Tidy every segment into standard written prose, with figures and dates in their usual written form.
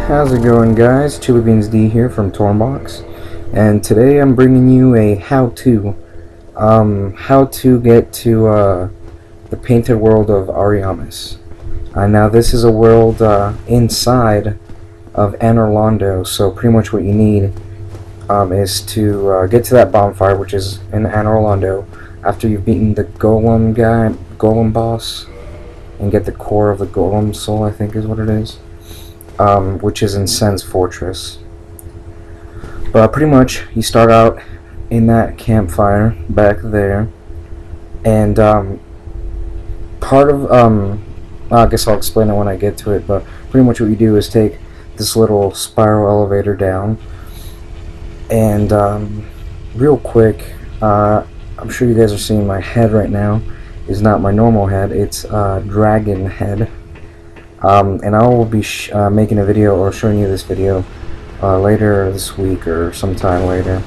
How's it going, guys? Chili Beans D here from Tornbox, and today I'm bringing you a how-to get to the painted world of Ariamis. Now this is a world inside of Orlando, so pretty much what you need is to get to that bonfire, which is in Orlando, after you've beaten the golem boss, and get the core of the golem soul, I think is what it is. Which is in Sen's Fortress. But pretty much, you start out in that campfire back there, and part of I guess I'll explain it when I get to it. But pretty much what you do is take this little spiral elevator down, and real quick, I'm sure you guys are seeing my head right now. Is not my normal head; it's dragon head. And I will be making a video or showing you this video later this week or sometime later.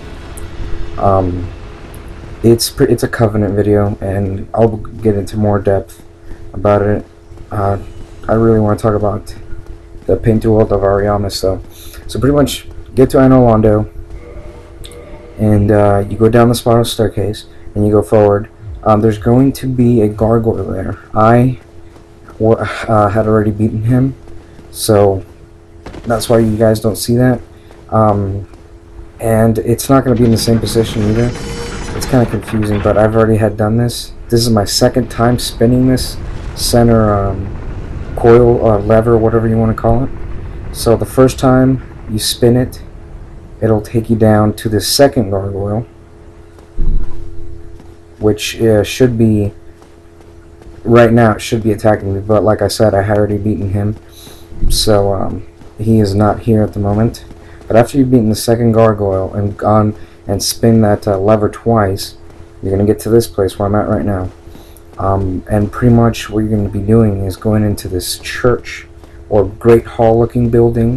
It's a Covenant video, and I'll get into more depth about it. I really want to talk about the painted world of Ariamis, though. So pretty much get to Orlando, and you go down the spiral staircase, and you go forward. There's going to be a gargoyle there. I had already beaten him, so that's why you guys don't see that. And it's not going to be in the same position either. It's kind of confusing, but I've already had done this. This is my second time spinning this center coil or lever, whatever you want to call it. So the first time you spin it, it'll take you down to the second gargoyle, which should be right now, it should be attacking me, but like I said, I had already beaten him, so he is not here at the moment. But after you've beaten the second gargoyle and gone and spin that lever twice, you're going to get to this place where I'm at right now. And pretty much what you're going to be doing is going into this church or great hall looking building.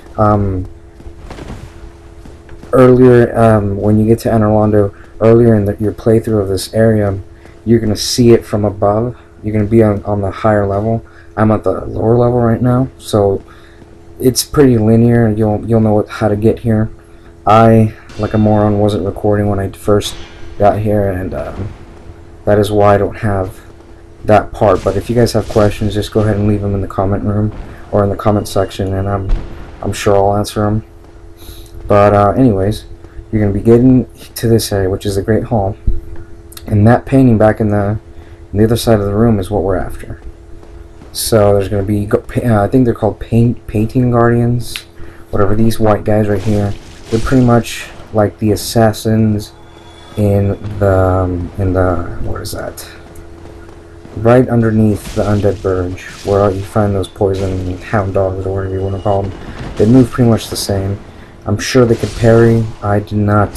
Earlier, when you get to Orlando, earlier in your playthrough of this area, you're going to see it from above. You're going to be on the higher level. I'm at the lower level right now, so it's pretty linear. You'll know how to get here. I, like a moron, wasn't recording when I first got here, and that is why I don't have that part. But if you guys have questions, just go ahead and leave them in the comment room or in the comment section, and I'm sure I'll answer them. But anyways, you're going to be getting to this area, which is the Great Hall, and that painting back in the other side of the room is what we're after. So there's going to be, I think they're called painting guardians, whatever. These white guys right here, they're pretty much like the assassins in the what is that? Right underneath the Undead Verge, where you find those poison hound dogs or whatever you want to call them. They move pretty much the same. I'm sure they could parry. I did not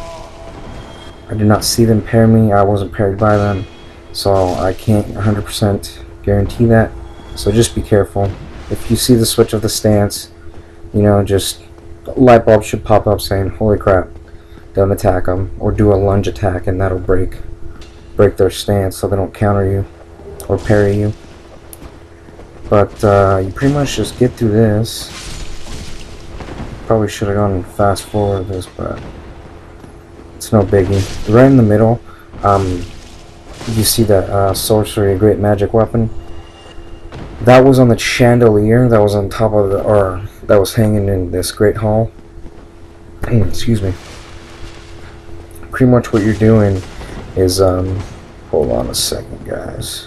see them parry me. I wasn't parried by them, so I can't 100% guarantee that. So just be careful. If you see the switch of the stance, you know, just light bulb should pop up saying, "Holy crap! Don't attack them," or do a lunge attack, and that'll break their stance, so they don't counter you or parry you. But you pretty much just get through this. Probably should have gone fast forward this, but it's no biggie. Right in the middle, you see that sorcery, a great magic weapon. That was on the chandelier that was on top of the, or that was hanging in this great hall. Excuse me. Pretty much what you're doing is, hold on a second, guys.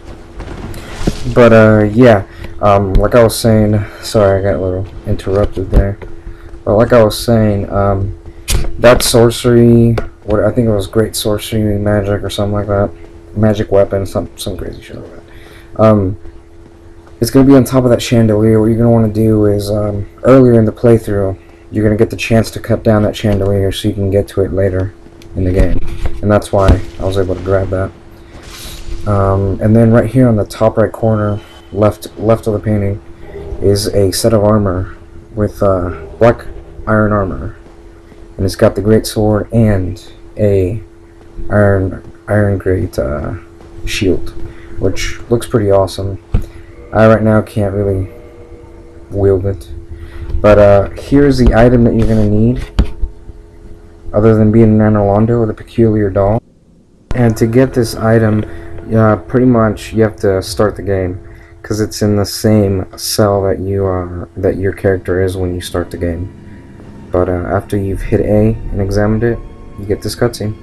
But yeah, like I was saying, sorry I got a little interrupted there. But like I was saying, that sorcery, what I think it was great sorcery magic or something like that, magic weapon, some crazy shit like that. It's going to be on top of that chandelier. What you're going to want to do is, earlier in the playthrough, you're going to get the chance to cut down that chandelier so you can get to it later in the game. And that's why I was able to grab that. And then right here on the top right corner, left of the painting, is a set of armor with black iron armor. And it's got the great sword and a iron great shield, which looks pretty awesome. I right now can't really wield it. But here's the item that you're going to need, other than being an Orlando or the peculiar doll. And to get this item, pretty much you have to start the game, because it's in the same cell that that your character is when you start the game. But after you've hit A and examined it, you get this cutscene.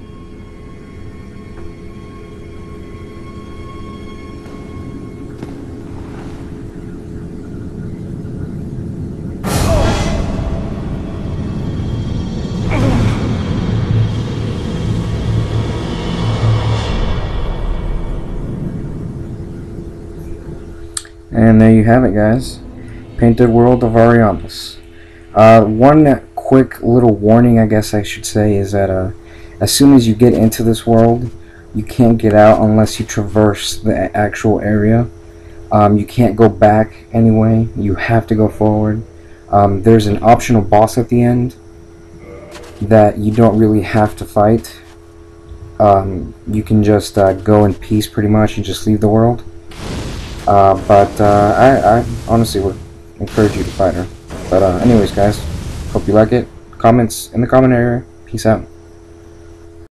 And there you have it, guys. Painted World of Ariamis. One quick little warning, I guess I should say, is that as soon as you get into this world, you can't get out unless you traverse the actual area. You can't go back anyway. You have to go forward. There's an optional boss at the end that you don't really have to fight. You can just go in peace, pretty much, and just leave the world. But I honestly would encourage you to fight her. But anyways, guys, hope you like it. Comments in the comment area. Peace out.